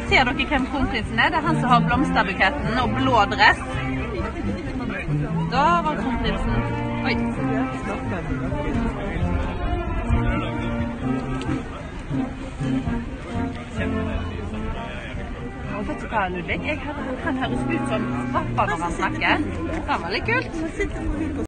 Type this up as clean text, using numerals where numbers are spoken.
Ser dere hvem kronprinsen er? Det er han som har blomsterbuketten og blå dress. Da var kronprinsen. Oi. Vet du hva, Ludvig? Han høres ut som pappa når han snakker. Det var litt kult.